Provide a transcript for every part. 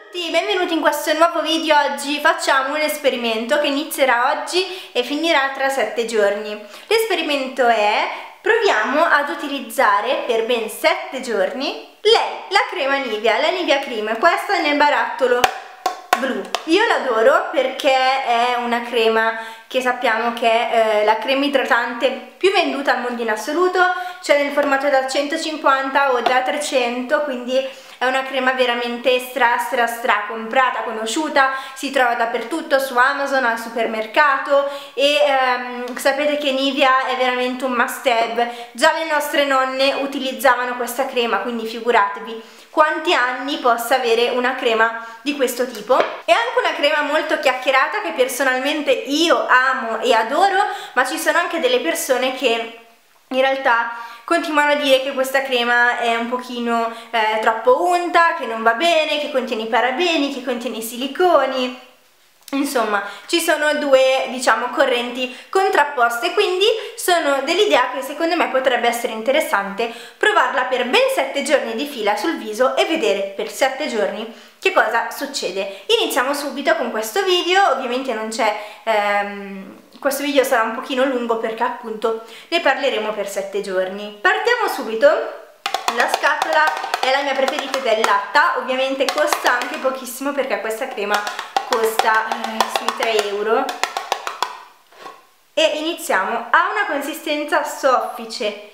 Tutti, benvenuti in questo nuovo video. Oggi facciamo un esperimento che inizierà oggi e finirà tra 7 giorni. L'esperimento è: proviamo ad utilizzare per ben 7 giorni la crema Nivea, la Nivea Cream. Questa è nel barattolo blu. Io l'adoro perché è una crema che sappiamo che è la crema idratante più venduta al mondo in assoluto, cioè nel formato da 150 o da 300, quindi è una crema veramente stra comprata, conosciuta, si trova dappertutto, su Amazon, al supermercato, e sapete che Nivea è veramente un must have. Già le nostre nonne utilizzavano questa crema, quindi figuratevi quanti anni possa avere una crema di questo tipo. È anche una crema molto chiacchierata che personalmente io amo e adoro, ma ci sono anche delle persone che in realtà continuano a dire che questa crema è un pochino troppo unta, che non va bene, che contiene i parabeni, che contiene i siliconi. Insomma, ci sono due, diciamo, correnti contrapposte, quindi sono dell'idea che secondo me potrebbe essere interessante provarla per ben 7 giorni di fila sul viso e vedere per 7 giorni che cosa succede. Iniziamo subito con questo video. Ovviamente non c'è questo video sarà un pochino lungo perché appunto ne parleremo per 7 giorni. Partiamo subito. La scatola è la mia preferita ed è latta, ovviamente costa anche pochissimo perché questa crema costa sui 3 euro. E iniziamo. Ha una consistenza soffice,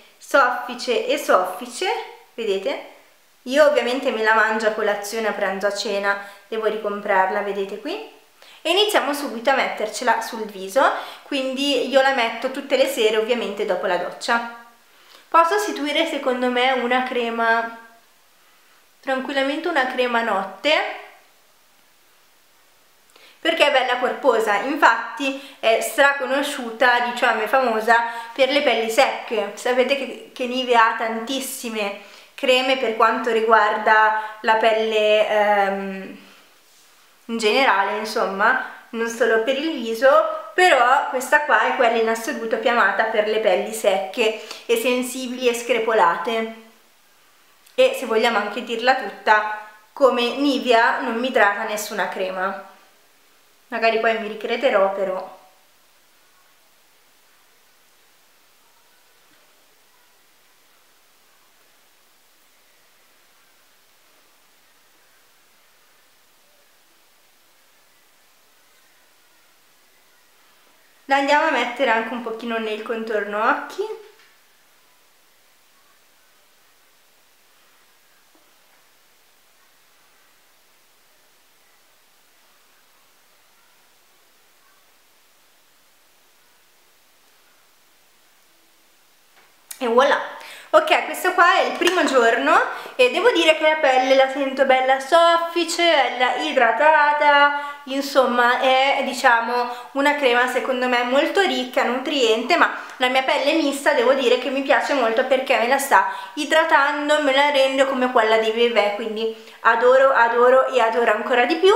vedete? Io ovviamente me la mangio a colazione, a pranzo, a cena, devo ricomprarla, vedete qui? E iniziamo subito a mettercela sul viso, quindi io la metto tutte le sere, ovviamente dopo la doccia. Posso sostituire secondo me una crema, tranquillamente una crema notte, perché è bella corposa. Infatti è straconosciuta, diciamo è famosa per le pelli secche. Sapete che Nivea ha tantissime creme per quanto riguarda la pelle in generale, insomma, non solo per il viso, però questa qua è quella in assoluto più amata per le pelli secche e sensibili e screpolate. E se vogliamo anche dirla tutta, come Nivea non mi idrata nessuna crema. Magari poi mi ricreterò, però la andiamo a mettere anche un pochino nel contorno occhi. E voilà! Ok, questo qua è il primo giorno e devo dire che la pelle la sento bella soffice, bella idratata, insomma è, diciamo, una crema secondo me molto ricca, nutriente, ma la mia pelle mista devo dire che mi piace molto perché me la sta idratando, me la rende come quella di Bebè, quindi adoro e adoro ancora di più.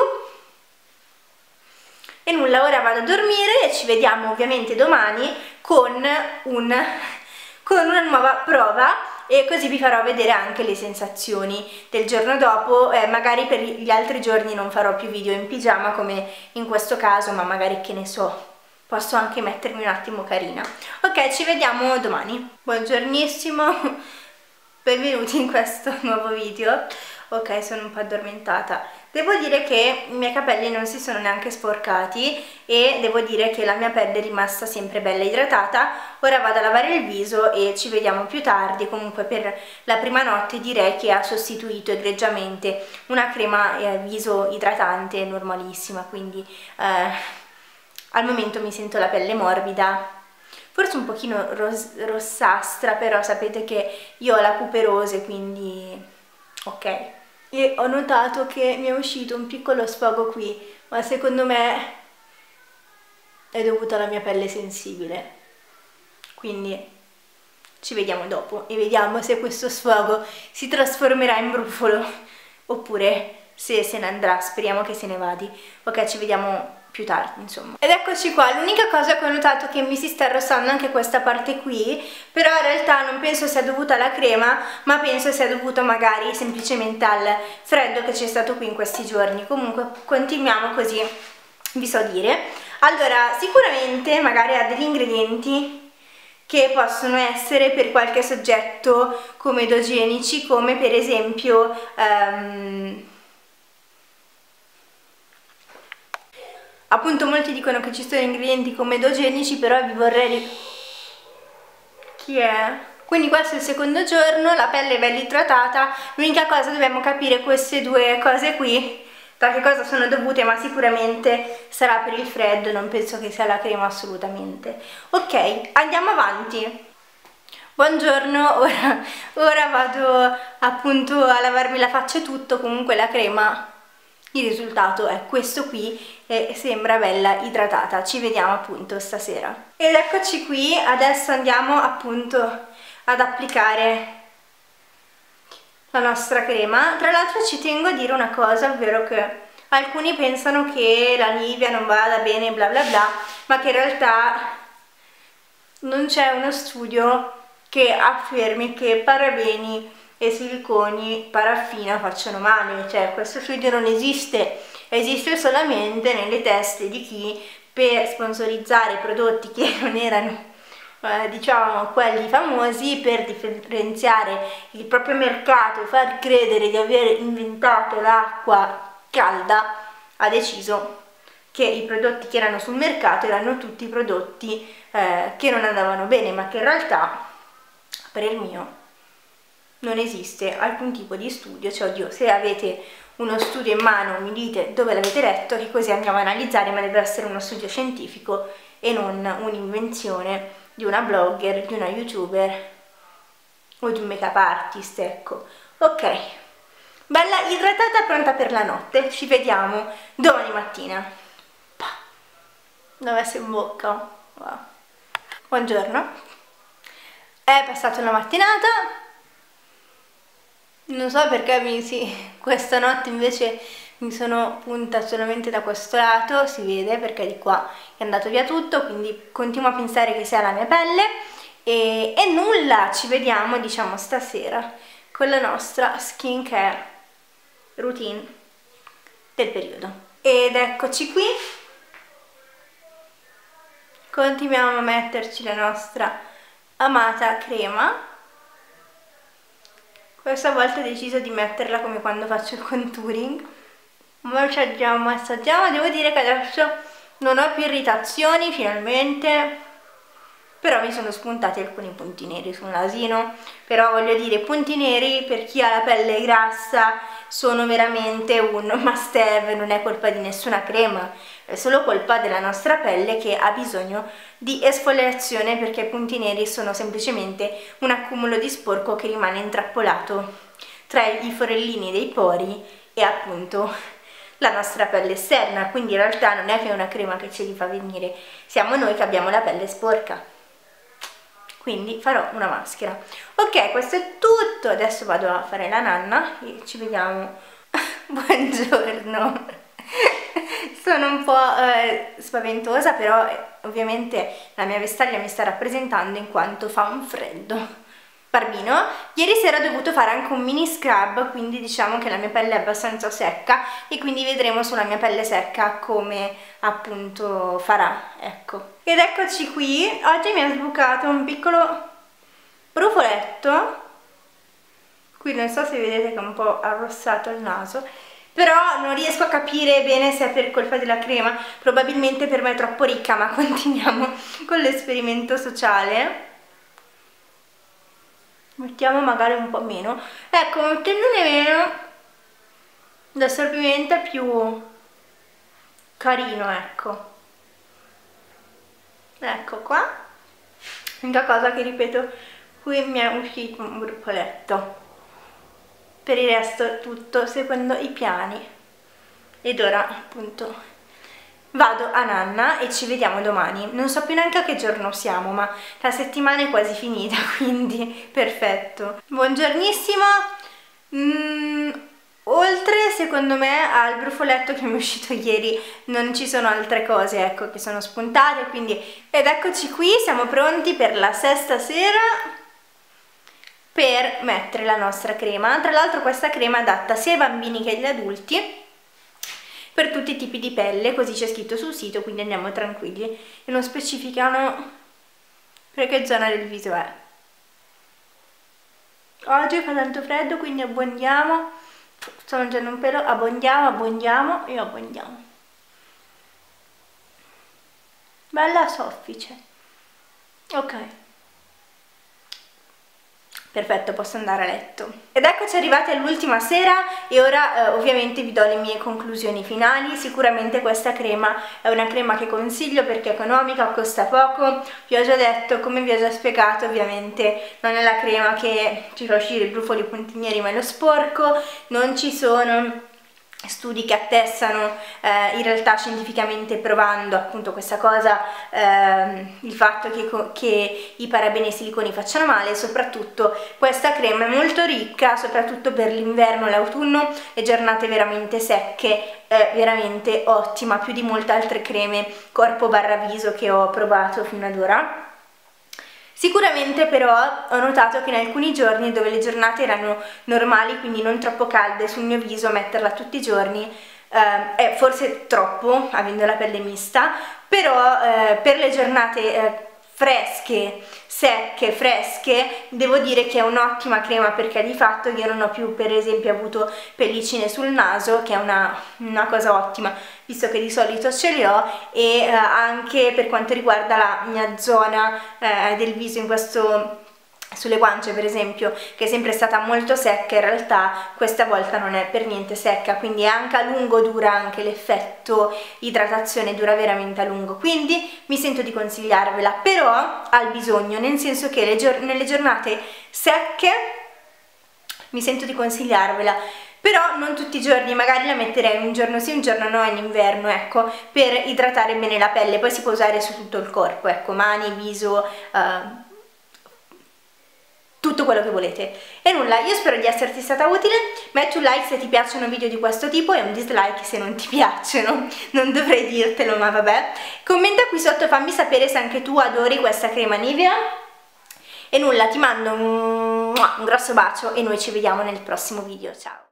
E nulla, ora vado a dormire e ci vediamo ovviamente domani con una nuova prova, e così vi farò vedere anche le sensazioni del giorno dopo. Magari per gli altri giorni non farò più video in pigiama come in questo caso, ma magari, che ne so, posso anche mettermi un attimo carina. Ok, ci vediamo domani. Buongiornissimo, benvenuti in questo nuovo video. Ok, sono un po' addormentata. Devo dire che i miei capelli non si sono neanche sporcati e devo dire che la mia pelle è rimasta sempre bella idratata. Ora vado a lavare il viso e ci vediamo più tardi. Comunque per la prima notte direi che ha sostituito egregiamente una crema viso idratante normalissima, quindi al momento mi sento la pelle morbida, forse un pochino rossastra, però sapete che io ho la cuperose, quindi ok. E ho notato che mi è uscito un piccolo sfogo qui, ma secondo me è dovuto alla mia pelle sensibile, quindi ci vediamo dopo e vediamo se questo sfogo si trasformerà in brufolo oppure se ne andrà. Speriamo che se ne vadi. Ok, ci vediamo più tardi, insomma. Ed eccoci qua, l'unica cosa che ho notato è che mi si sta arrossando anche questa parte qui, però in realtà non penso sia dovuta alla crema, ma penso sia dovuto magari semplicemente al freddo che c'è stato qui in questi giorni. Comunque continuiamo così vi so dire. Allora, sicuramente magari ha degli ingredienti che possono essere per qualche soggetto comedogenici, come per esempio appunto molti dicono che ci sono ingredienti comedogenici, però vi vorrei... Chi è? Quindi questo è il secondo giorno, la pelle è bella idratata, l'unica cosa dobbiamo capire queste due cose qui, da che cosa sono dovute, ma sicuramente sarà per il freddo, non penso che sia la crema assolutamente. Ok, andiamo avanti. Buongiorno, ora vado appunto a lavarmi la faccia e tutto, comunque la crema, il risultato è questo qui e sembra bella idratata. Ci vediamo appunto stasera. Ed eccoci qui, adesso andiamo appunto ad applicare la nostra crema. Tra l'altro ci tengo a dire una cosa, ovvero che alcuni pensano che la Nivea non vada bene bla bla bla, ma che in realtà non c'è uno studio che affermi che parabeni e siliconi, paraffina facciano male, cioè questo studio non esiste, esiste solamente nelle teste di chi per sponsorizzare prodotti che non erano diciamo quelli famosi, per differenziare il proprio mercato e far credere di aver inventato l'acqua calda, ha deciso che i prodotti che erano sul mercato erano tutti prodotti che non andavano bene, ma che in realtà per il mio non esiste alcun tipo di studio. Cioè, oddio, se avete uno studio in mano mi dite dove l'avete letto, che così andiamo a analizzare, ma deve essere uno studio scientifico e non un'invenzione di una blogger, di una youtuber o di un make up artist, ecco. Ok, bella idratata, pronta per la notte, ci vediamo domani mattina. Dove sei in bocca? Wow. Buongiorno. È passata una mattinata, non so perché questa notte invece mi sono punta solamente da questo lato, si vede perché di qua è andato via tutto, quindi continuo a pensare che sia la mia pelle e nulla, ci vediamo diciamo stasera con la nostra skincare routine del periodo. Ed eccoci qui, continuiamo a metterci la nostra amata crema. Questa volta ho deciso di metterla come quando faccio il contouring, massaggiamo, devo dire che adesso non ho più irritazioni finalmente, però mi sono spuntati alcuni punti neri sul nasino, però voglio dire, punti neri per chi ha la pelle grassa sono veramente un must have, non è colpa di nessuna crema, è solo colpa della nostra pelle che ha bisogno di esfoliazione, perché i punti neri sono semplicemente un accumulo di sporco che rimane intrappolato tra i forellini dei pori e appunto la nostra pelle esterna, quindi in realtà non è che è una crema che ce li fa venire, siamo noi che abbiamo la pelle sporca. Quindi farò una maschera. Ok, questo è tutto, adesso vado a fare la nanna e ci vediamo. Buongiorno. Sono un po' spaventosa, però ovviamente la mia vestaglia mi sta rappresentando in quanto fa un freddo barbino. Ieri sera ho dovuto fare anche un mini scrub, quindi diciamo che la mia pelle è abbastanza secca e quindi vedremo sulla mia pelle secca come appunto farà, ecco. Ed eccoci qui, oggi mi è sbucato un piccolo brufoletto, qui non so se vedete che è un po' arrossato il naso, però non riesco a capire bene se è per colpa della crema, probabilmente per me è troppo ricca, ma continuiamo con l'esperimento sociale. Mettiamo magari un po' meno, ecco, mettendone meno l'assorbimento è più carino, ecco qua. L'unica cosa che ripeto, qui mi è uscito un brufoletto, per il resto tutto secondo i piani. Ed ora appunto vado a nanna e ci vediamo domani. Non so più neanche a che giorno siamo, ma la settimana è quasi finita, quindi perfetto. Buongiornissimo. oltre secondo me al brufoletto che mi è uscito ieri non ci sono altre cose, ecco, che sono spuntate, quindi ed eccoci qui, siamo pronti per la sesta sera per mettere la nostra crema. Tra l'altro questa crema è adatta sia ai bambini che agli adulti, per tutti i tipi di pelle, così c'è scritto sul sito, quindi andiamo tranquilli, e non specificano per che zona del viso è. Oggi fa tanto freddo, quindi abbondiamo, sto mangiando un pelo, abbondiamo e abbondiamo. Bella soffice. Ok. Perfetto, posso andare a letto. Ed eccoci arrivati all'ultima sera e ora ovviamente vi do le mie conclusioni finali. Sicuramente questa crema è una crema che consiglio perché è economica, costa poco. Vi ho già detto, come vi ho già spiegato, ovviamente non è la crema che ci fa uscire i brufoli puntinieri ma è lo sporco, non ci sono studi che attestano in realtà scientificamente, provando appunto questa cosa, il fatto che i parabeni e i siliconi facciano male. Soprattutto questa crema è molto ricca, soprattutto per l'inverno e l'autunno, le giornate veramente secche, è veramente ottima, più di molte altre creme corpo barra viso che ho provato fino ad ora. Sicuramente però ho notato che in alcuni giorni dove le giornate erano normali, quindi non troppo calde sul mio viso, metterla tutti i giorni è forse troppo, avendo la pelle mista, però per le giornate fresche, secche, fresche, devo dire che è un'ottima crema, perché di fatto io non ho più per esempio avuto pellicine sul naso, che è una cosa ottima, visto che di solito ce le ho, e anche per quanto riguarda la mia zona del viso, in questo, sulle guance per esempio, che è sempre stata molto secca, in realtà questa volta non è per niente secca, quindi anche a lungo dura, anche l'effetto idratazione dura veramente a lungo, quindi mi sento di consigliarvela, però al bisogno, nel senso che nelle giornate secche mi sento di consigliarvela, però non tutti i giorni, magari la metterei un giorno sì un giorno no in inverno, ecco, per idratare bene la pelle. Poi si può usare su tutto il corpo, ecco, mani, viso, tutto quello che volete. E nulla, io spero di esserti stata utile. Metti un like se ti piacciono video di questo tipo e un dislike se non ti piacciono, non dovrei dirtelo, ma vabbè. Commenta qui sotto, fammi sapere se anche tu adori questa crema Nivea. E nulla, ti mando un grosso bacio e noi ci vediamo nel prossimo video, ciao!